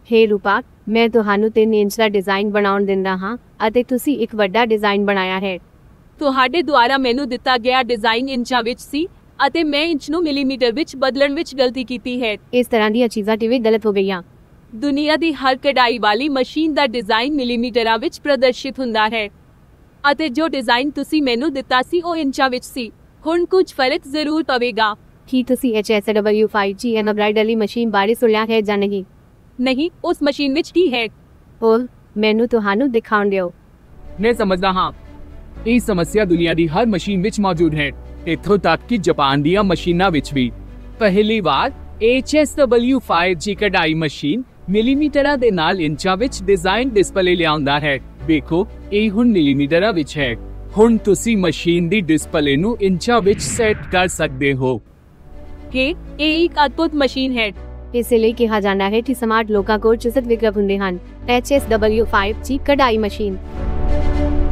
ਹੇ ਰੂਪਾ, ਮੈਂ ਤੁਹਾਨੂੰ 3 ਇੰਚ ਦਾ ਡਿਜ਼ਾਈਨ ਬਣਾਉਣ ਦਿੰਦਾ ਹਾਂ ਅਤੇ ਤੁਸੀਂ ਇੱਕ ਵੱਡਾ ਡਿਜ਼ਾਈਨ ਬਣਾਇਆ ਹੈ। ਤੁਹਾਡੇ ਦੁਆਰਾ ਮੈਨੂੰ ਦਿੱਤਾ ਗਿਆ ਡਿਜ਼ਾਈਨ ਇੰਚਾਂ ਵਿੱਚ ਸੀ ਅਤੇ ਮੈਂ ਇੰਚ ਨੂੰ ਮਿਲੀਮੀਟਰ ਵਿੱਚ ਬਦਲਣ ਵਿੱਚ ਗਲਤੀ ਕੀਤੀ ਹੈ। ਇਸ ਤਰ੍ਹਾਂ ਦੀਆਂ ਚੀਜ਼ਾਂ ਕਿਵੇਂ ਗਲਤ ਹੋ ਗਈਆਂ? ਦੁਨੀਆ ਦੀ ਹਰ ਕਢਾਈ ਵਾਲੀ ਮਸ਼ੀਨ ਦਾ ਡਿਜ਼ਾਈਨ ਮਿਲੀਮੀਟਰਾਂ ਵਿੱਚ ਪ੍ਰਦਰਸ਼ਿਤ ਹੁੰਦਾ ਹੈ ਅਤੇ ਜੋ ਡਿਜ਼ਾਈਨ ਤੁਸੀਂ ਮੈਨੂੰ ਦਿੱਤਾ ਸੀ ਉਹ ਇੰਚਾਂ ਵਿੱਚ ਸੀ। ਹੁਣ ਕੁਝ ਫਰਕ ਜ਼ਰੂਰ ਪਵੇਗਾ। ਕੀ ਤੁਸੀਂ HSW5G ਐਮਬਰਾਇਡਰੀ ਮਸ਼ੀਨ ਬਾਰੇ ਸੁਣਿਆ ਹੈ ਜਾਂ ਨਹੀਂ? ਨਹੀਂ, ਉਸ ਮਸ਼ੀਨ ਵਿੱਚ ਕੀ ਹੈ? ਉਹ ਮੈਨੂੰ ਤੁਹਾਨੂੰ ਦਿਖਾਉਣ ਦਿਓ। ਮੈਂ ਸਮਝਦਾ ਹਾਂ, ਇਹ ਸਮੱਸਿਆ ਦੁਨੀਆ ਦੀ ਹਰ ਮਸ਼ੀਨ ਵਿੱਚ ਮੌਜੂਦ ਹੈ, ਇੱਥੋਂ ਤੱਕ ਕਿ ਜਾਪਾਨ ਦੀਆਂ ਮਸ਼ੀਨਾਂ ਵਿੱਚ ਵੀ। ਪਹਿਲੀ ਵਾਰ HSW5G ਕਢਾਈ ਮਸ਼ੀਨ ਮਿਲੀਮੀਟਰਾਂ ਦੇ ਨਾਲ ਇੰਚਾਂ ਵਿੱਚ ਡਿਜ਼ਾਈਨ ਡਿਸਪਲੇ ਲਿਆਉਂਦਾ ਹੈ। ਵੇਖੋ, ਇਹ ਹੁਣ ਮਿਲੀਮੀਟਰਾਂ ਵਿੱਚ ਹੈ। ਹੁਣ ਤੁਸੀਂ ਮਸ਼ੀਨ ਦੀ ਡਿਸਪਲੇ ਨੂੰ ਇੰਚਾਂ ਵਿੱਚ ਸੈੱਟ ਕਰ ਸਕਦੇ ਹੋ। ਇਹ ਇੱਕ ਅਦਭੁਤ ਮਸ਼ੀਨ ਹੈ। ਇਸੇ ਲਈ ਕਿਹਾ ਜਾਂਦਾ ਹੈ ਕਿ ਸਮਾਰਟ ਲੋਕਾਂ ਕੋਲ ਚੁਸਤ ਵਿਕਲਪ ਹੁੰਦੇ ਹਨ। HSW5G ਕਢਾਈ ਮਸ਼ੀਨ।